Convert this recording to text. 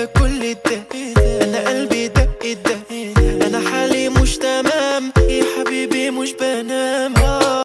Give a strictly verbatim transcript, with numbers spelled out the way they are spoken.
ده كل ده؟ انا قلبي دق دق، انا حالي مش تمام.